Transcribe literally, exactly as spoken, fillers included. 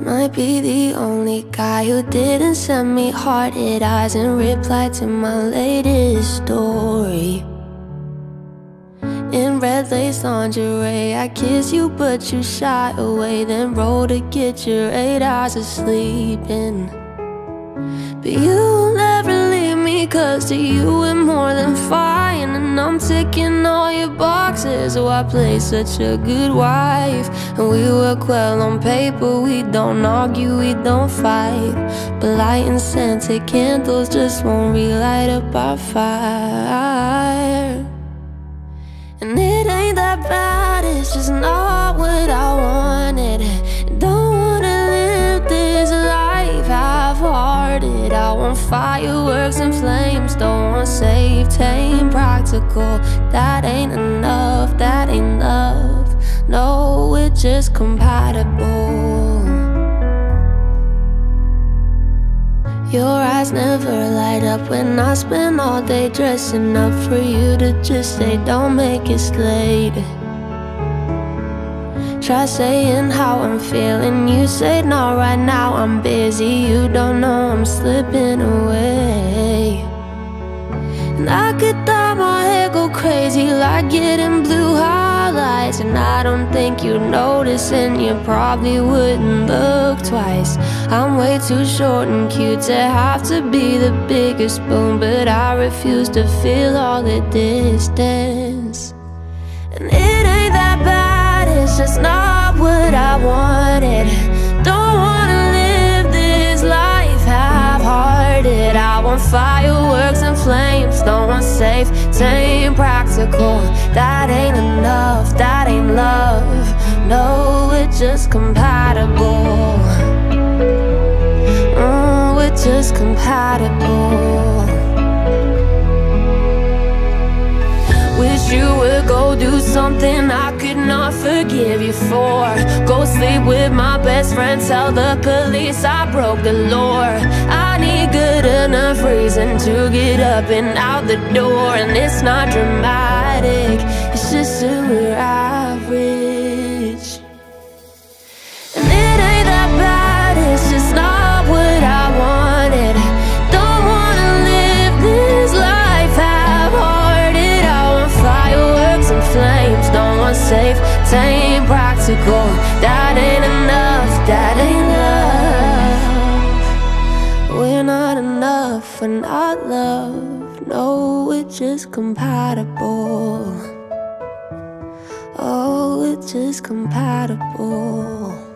Might be the only guy who didn't send me hearted eyes in reply to my latest story. In red lace lingerie, I kiss you but you shy away, then roll to get your eight hours of sleep in. But you'll never leave me, cause to you we're more than fine. And I'm ticking all your boxes, so I play such a good wife. And we work well on paper, we don't argue, we don't fight. But light and scented candles just won't relight up our fire. And it ain't that bad, it's just not what I wanted. Don't wanna live this life half-hearted. I want fireworks and flames, don't want safe, tame, practical. That ain't enough, that ain't love. No, we're just compatible. Your eyes never light up when I spend all day dressing up for you to just say, don't make it late. Try saying how I'm feeling, you say no, right now I'm busy. You don't know I'm slipping away. And I could dye my hair go crazy like getting blue highlights. And I don't think you'd notice, and you probably wouldn't look twice. I'm way too short and cute to have to be the biggest spoon, but I refuse to feel all the distance. And it ain't that bad, it's just not what I wanted. Don't wanna live this life half-hearted. I want fireworks and flames, don't want safe, tame, practical. That ain't enough, that ain't love. No, we're just compatible. Mm, we're just compatible. Wish you would go do something I could not forgive you for. Go sleep with my best friend, tell the police I broke the law. I need good enough reason to get up and out the door. And it's not dramatic, it's just that we're average. And it ain't that bad, it's just not what I wanted. Don't wanna live this life half-hearted. I want fireworks and flames, don't want safe, tame, practical. That ain't enough, that ain't love. We're not enough, we're not love. No, we're just compatible. Oh, we're just compatible.